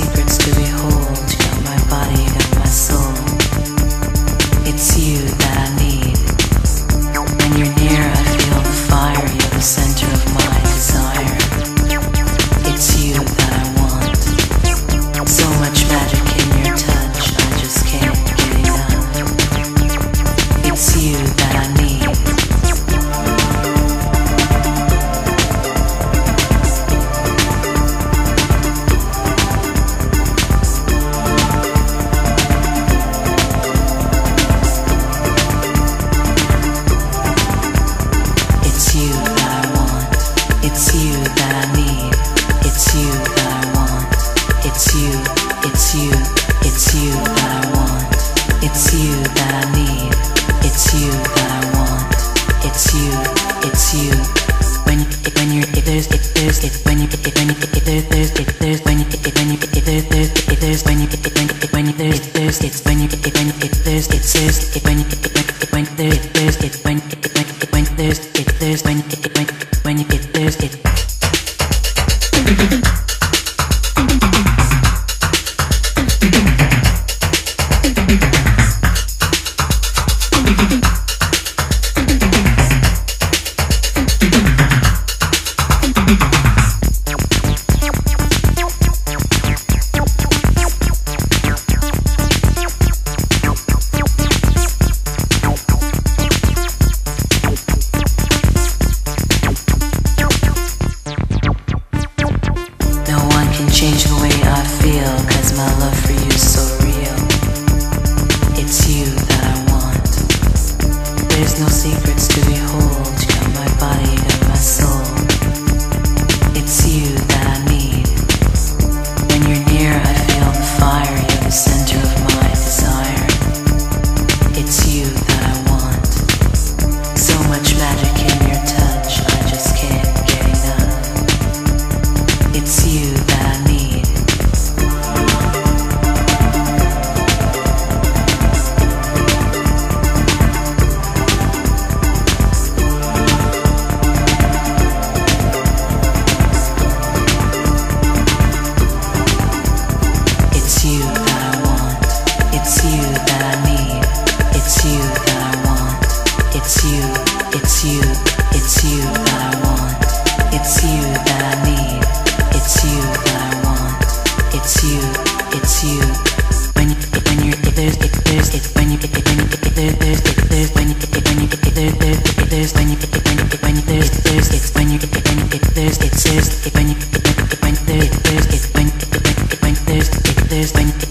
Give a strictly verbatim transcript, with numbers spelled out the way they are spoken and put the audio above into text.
secrets to behold. You got my body, you got my soul. It's you that I need. When you're near, I feel the fire. You're the center of my desire. It's you that I want. So much magic in your touch, I just can't get enough. It's you that I need. It's you that I want. It's you that I need. It's you that I want. It's you, it's you, it's you that I want. It's you that I need. It's you that I want. It's you, it's you. When you, when you're, if there's, if there's, if when you, if when you, if there's, there's, if there's, when you, if when you, if there's, there's, if there's, when you, if when, if when you, there's, there's, it's when you, if when you, if there's, it's there's, if when you, if when, if when there's, there's, if when, if when, if when there's, if there's, when you, if when, when you, if there's, if. Change the way I feel, cause my love for you is so real. It's you that I want. There's no secrets to behold. You got my body, you got my soul. It's you that I need. When you're near, I feel the fire. You're the center of my desire. It's you that I want. So much magic in your touch, I just can't get enough. It's you that I need. It's you that I want. It's you that I need. It's you that I want. It's you, it's you, it's you that I want. It's you that I need. It's you that I want. It's you, it's you. When you, when you're, if there's, if there's, if when you, if when you, if there's, there's, if there's, when you, if when you, if there's, there's, if there's, when you, if when you, if when you, there's, there's, it's when you, if when you, if there's, it's there's, if when you, if when, if when there's, there's, if when, if when, if when there's, if there's, when you.